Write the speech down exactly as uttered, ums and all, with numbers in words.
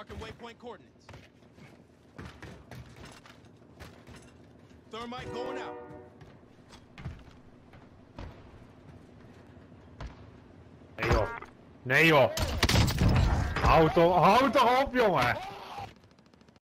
Marking waypoint coordinates. Thermite going out. Nee joh. Nee joh. Houd toch, houd toch op jongen.